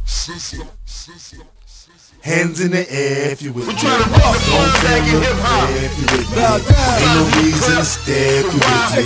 Hands in the air if you with me. We're trying to bring the fun back in hip hop. If you with me. Ain't no reason to stare if you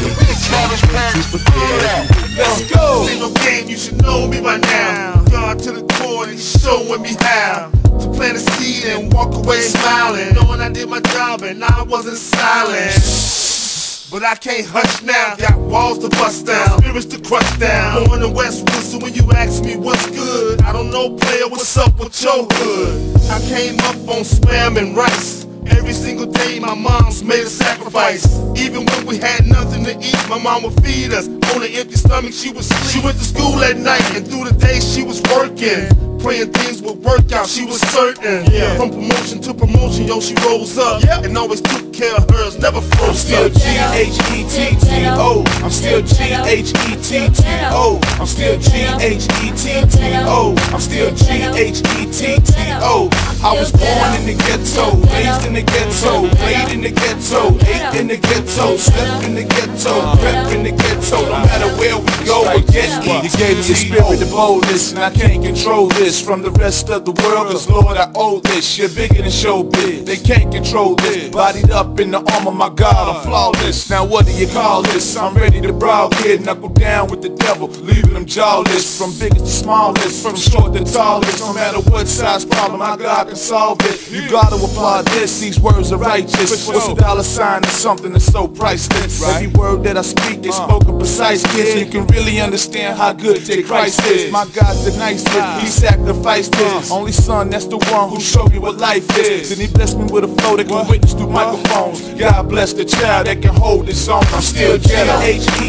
with me. Let's go. This ain't no game, you should know me by now. Gone to the core and he's showing me how to plant a seed and walk away smiling, knowing I did my job and I wasn't silent. But I can't hush now, got walls to bust down, spirits to crush down. Born in Westwood, so when you ask me what's good, I don't know, player, what's up with your hood? I came up on spam and rice. Every single day my mom's made a sacrifice. Even when we had nothing to eat, my mom would feed us. On an empty stomach she would sleep. She went to school at night and through the day she was working, praying things would work out, she was certain. From promotion to promotion, yo, she rose up and always took care of hers, never froze up. G.H.E.T.T.O. I'm still G.H.E.T.T.O. I'm still G.H.E.T.T.O. I'm still G.H.E.T.T.O. I was born in the ghetto, raised in the ghetto, played in the ghetto, ate in the ghetto, slept in the ghetto, rep in the ghetto. No matter where we go, we get E. You gave me the spirit of boldness, and I can't control this from the rest of the world, cause Lord, I owe this. You're bigger than showbiz, they can't control this. Bodied up in the arm of my God, I'm flawless. Now what do you call this? I'm ready to brawl, kid, knuckle down with the devil, leaving them jawless. From biggest to smallest, from short to tallest, no matter what size problem, my God can solve it. You gotta apply this, these words are righteous. What's a dollar sign is something that's so priceless. Every word that I speak is spoken precise, kid, so you can really understand how good that Christ is. My God's the nicest, he sacrificed his only son, that's the one who showed me what life is. Then he blessed me with a flow that can witness through microphones. God bless the child that can hold his own. I'm still G.H.E.T.T.O.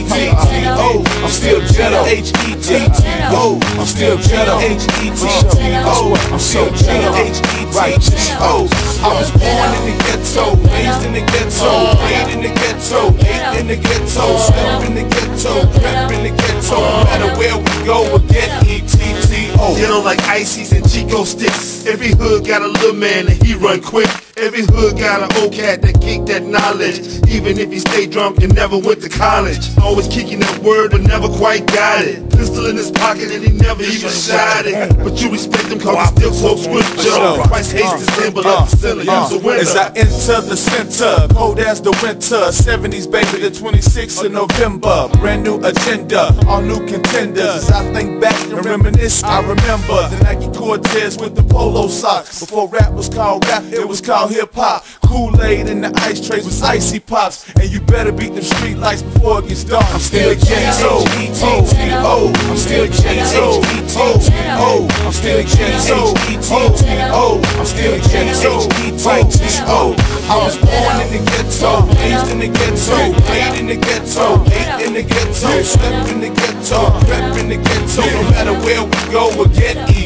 I'm still G.H.E.T.T.O. I'm still G.H.E.T.T.O. I'm still G.H.E.T.T.O. I was born in the ghetto, raised in the ghetto, played in the ghetto, ate in the ghetto, slept in the ghetto, rep in the ghetto. No matter where we go, we'll get E.T.T.O. You know, like ices and Chico sticks. Every hood got a little man and he run quick. Every hood got an old cat that kick that knowledge, even if he stay drunk and never went to college. Always kicking that word but never quite got it. Pistol in his pocket and he never even shot it. But you respect him cause he still quotes scripture. Christ hates the symbol of the sinner, use the winner. As I enter the center, cold as the winter, 70s baby, the 26th of November. Brand new agenda, all new contenders. As I think back and reminisce, I remember the Nike Cortez with the polo socks. Before rap was called rap, it was called hip-hop. Kool-aid in the ice trays with icy pops. And you better beat them street lights before it gets dark. I'm still G.H.E.T.T.O. I'm still G.H.E.T.T.O. I'm still G.H.E.T.T.O. I'm still G.H.E.T.T.O. I was born in the ghetto, raised in the ghetto, played in the ghetto, ate in the ghetto, slept in the ghetto, rep in the ghetto. No matter where we go, we'll get E.